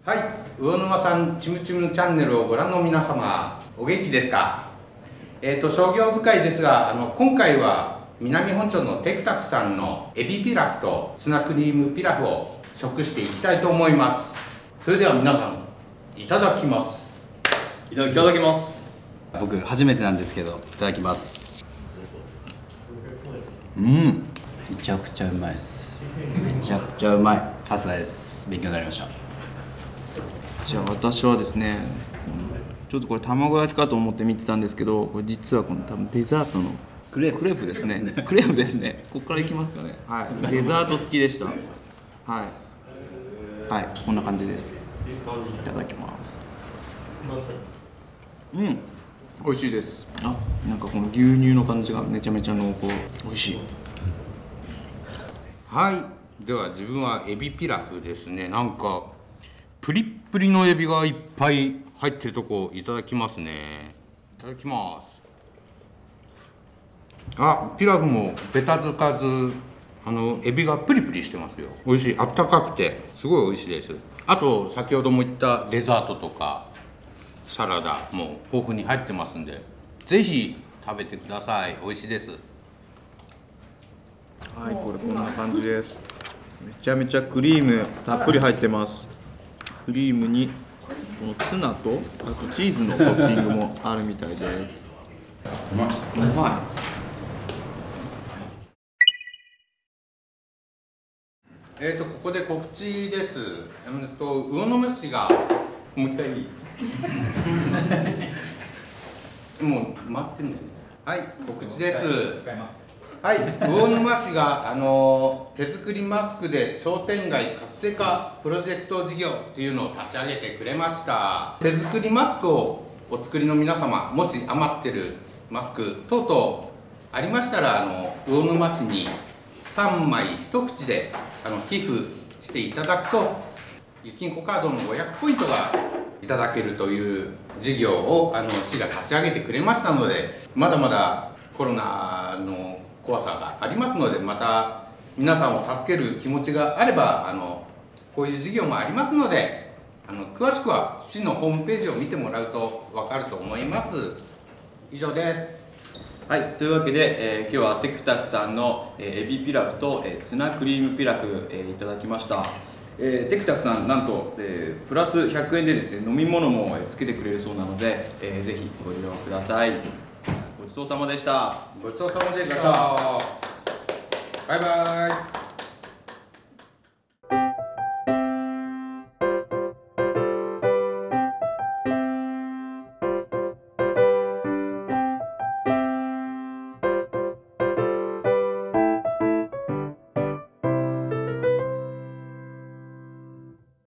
はい、魚沼さんちむちむチャンネルをご覧の皆様、お元気ですか？商業部会ですが、今回は南本町のテクタクさんのエビピラフとツナクリームピラフを食していきたいと思います。それでは皆さん、いただきます。 いただきます。僕初めてなんですけど、いただきます。めちゃくちゃうまいです。めちゃくちゃうまい。さすがです。勉強になりました。 じゃあ私はですね、ちょっとこれ卵焼きかと思って見てたんですけど、これ実はこの多分デザートのクレープですね。クレープですね。ここからいきますかね。はい。デザート付きでした。はい。はい。こんな感じです。いただきます。美味しいです。なんかこの牛乳の感じがめちゃめちゃ濃厚。美味しい。 はい、では自分はエビピラフですね。なんかプリップリのエビがいっぱい入ってるとこいただきますね。いただきます。ピラフもベタつかず、エビがプリプリしてますよ。美味しい。あったかくてすごい美味しいです。あと先ほども言ったデザートとかサラダも豊富に入ってますんで、ぜひ食べてください。美味しいです。 はい、これこんな感じです。めちゃめちゃクリームたっぷり入ってます。クリームにこのツナとあとチーズのトッピングもあるみたいです。うまい。 ここで告知です。魚沼市がもう一回いいもう待ってんだよね。はい、告知です。はい、魚沼市が手作りマスクで商店街活性化プロジェクト事業っていうのを立ち上げてくれました。手作りマスクをお作りの皆様、もし余ってるマスク等々ありましたら魚沼市に3枚1口で寄付していただくとゆきんこカードの500ポイントがいただけるという事業を市が立ち上げてくれましたので、まだまだコロナの怖さがありますので、また皆さんを助ける気持ちがあればこういう事業もありますので詳しくは市のホームページを見てもらうと分かると思います。以上です。 はい、というわけで、今日はテクタクさんの、エビピラフと、ツナクリームピラフ、いただきました。テクタクさんなんと、プラス100円でですね飲み物もつけてくれるそうなので、ぜひご利用ください。ごちそうさまでした。 ごちそうさまでした。バイバイ。